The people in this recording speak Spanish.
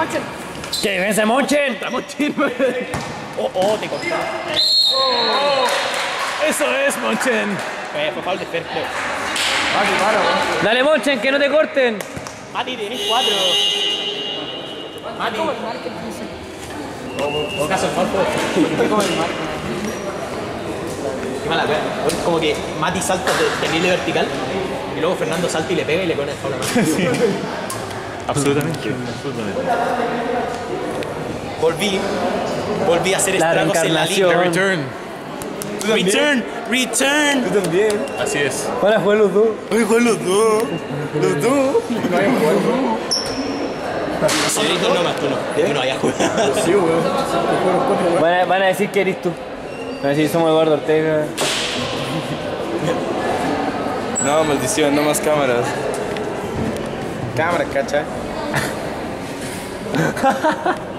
¿Qué defensa de Monchen? Oh, te corté. Eso es, Monchen. Fue foul de fair play. Dale, Monchen, que no te corten. Mati, tenés 4. Mati. O caso el foul fue. Qué mala wea. Como que Mati salta terrible vertical y luego Fernando salta y le pega y le pone el foul a Mati. Sí. Absolutamente. Volví a hacer La estragos en la liga. reencarnación. Return. Return. Tú también. Así es. Van a jugar los dos. Oye, juegan los dos. Los dos. No hay juego. Señorito, no más tú no. Tú no vayas a jugar. Sí, weón. Van a decir que eres tú. Van a decir somos Eduardo Ortega. No, maldición, no más cámaras. Cámara, cacha.